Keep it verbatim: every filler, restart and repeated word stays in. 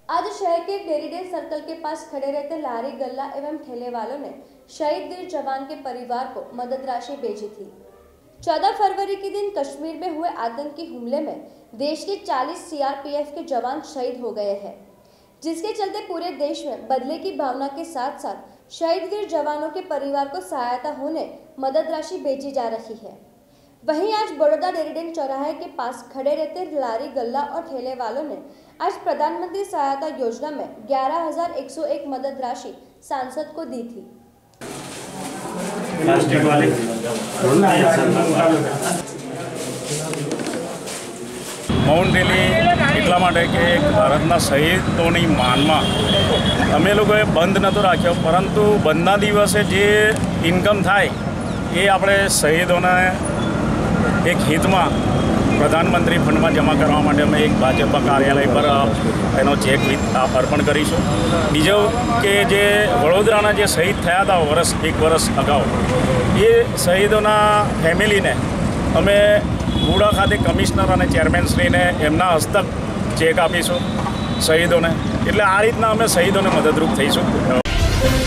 आज शहर के डेरीडेन सर्कल के पास खड़े रहते लारी गल्ला एवं ठेले वालों ने शहीद वीर जवान के परिवार को मदद राशि भेजी थी। चौदह फरवरी के दिन कश्मीर में हुए आतंकी हमले में देश के चालीस सीआरपीएफ के जवान शहीद हो गए हैं, जिसके चलते पूरे देश में बदले की भावना के साथ साथ शहीद वीर जवानों के परिवार को सहायता होने मदद राशि भेजी जा रही है। वहीं आज बड़ौदा डेरीडेन चौराहे के पास खड़े रहते लारी गल्ला और ठेले वालों ने आज प्रधानमंत्री सहायता योजना में ग्यारह हजार एक सौ एक मदद राशि सांसद को दी थी। मौन रेली એટલા માટે કે એક ભારતના શહીદોની માનમાં અમે લોકોએ બંધ નહોતો રાખ્યો, પરંતુ બંધના દિવસે જે ઇન્કમ થાય એ આપણે શહીદોને એક હિતમાં પ્રધાનમંત્રી ફંડમાં જમા કરવા માટે અમે એક ભાજપા કાર્યાલય પર એનો ચેક અર્પણ કરીશું। બીજો કે જે વડોદરાના જે શહીદ થયા હતા વર્ષ એક વર્ષ અગાઉ, એ શહીદોના ફેમિલીને અમે ગુડા ખાતે કમિશનર અને ચેરમેનશ્રીને એમના હસ્તક ચેક આપીશું શહીદોને। એટલે આ રીતના અમે શહીદોને મદદરૂપ થઈશું।